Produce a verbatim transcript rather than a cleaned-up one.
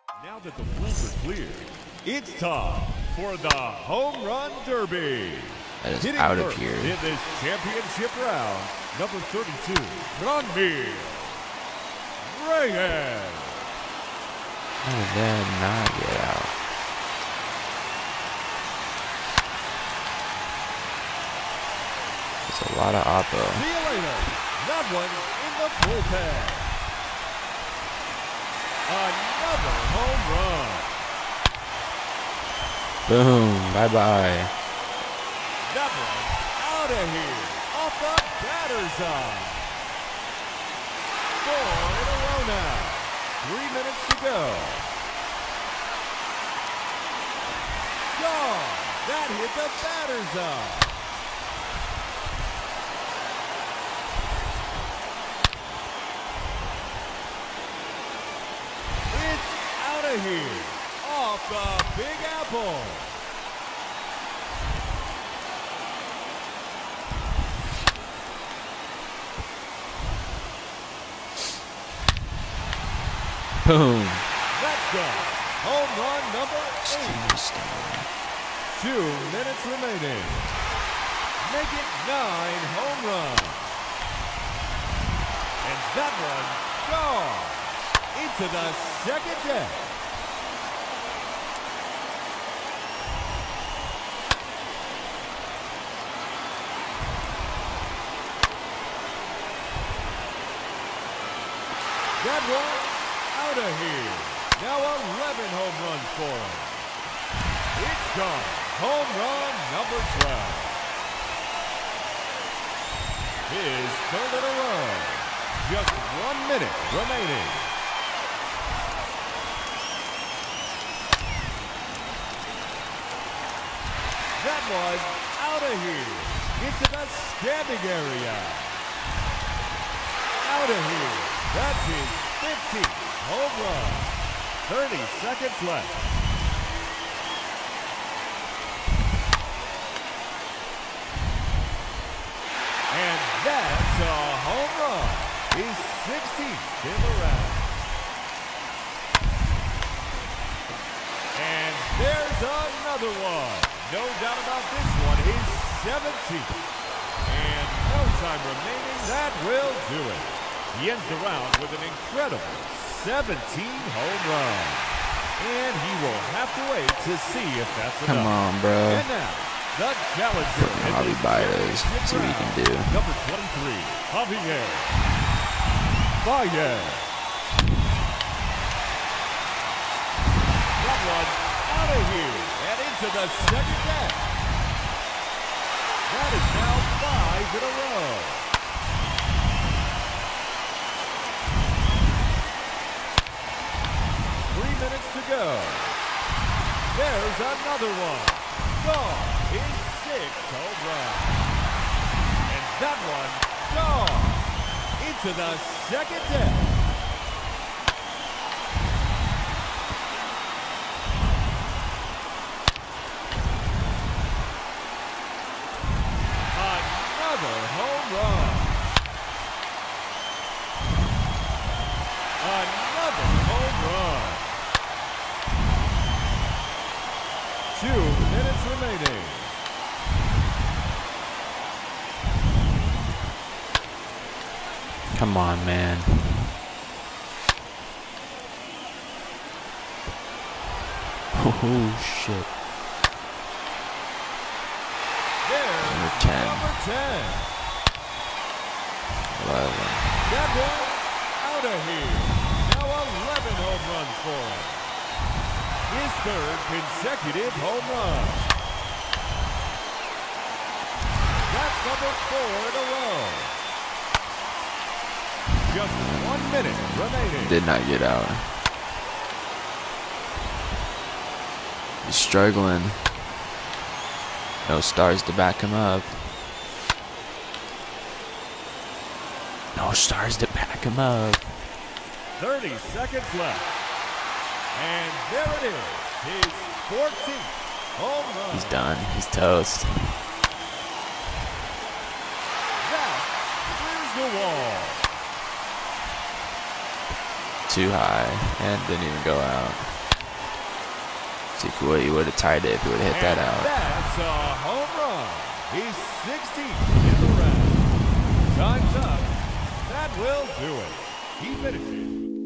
Now that the rules are clear, it's time for the Home Run Derby. That is Hitting out of first here. in this championship round, number thirty-two, Franmil Reyes. How did that not get out? There's a lot of oppo. See you later. That one in the bullpen. Another home run. Boom. Bye-bye. That one out of here. Off the batter's eye. Four in a row now. Three minutes to go. Gone. That hit the batter's eye. It's out of here. Off the Big Apple. Boom. Let's go. Home run number eight. Two minutes remaining. Make it nine home runs. And that one gone into the second deck. That one out of here. Now eleven home runs for him. It's gone. Home run number twelve. His third in a row. Just one minute remaining. That was out of here. Into the standing area. Out of here. That's his fifteenth home run. thirty seconds left. And that's a home run. He's sixteenth in the round. And there's another one. No doubt about this one. He's seventeenth. And no time remaining. That will do it. He ends the round with an incredible seventeen home runs. And he will have to wait to see if that's Come enough. on, bro. And now, the challenger. in Javi this Baez. championship See what he can round, do. Number twenty-three, Javier Baez. That one out of here and into the second deck. That is now five in a row. Three minutes to go. There's another one. Gone. His sixth home run. And that one gone into the second deck. Another home run. Another home run. Two minutes remaining. Come on, man. Oh, shit. There's Number ten. number ten. eleven. That one out of here. Now eleven home runs for him. His third consecutive home run. That's number four in a row. Just one minute remaining. Did not get out. He's struggling. No stars to back him up. No stars to back him up. thirty seconds left. And there it is. His fourteenth home run. He's done. He's toast. That is the wall. Too high and didn't even go out. See, cool, he would have tied it if he would have hit that And out. that's a home run. He's sixteenth in the round. Time's up. That will do it. He finishes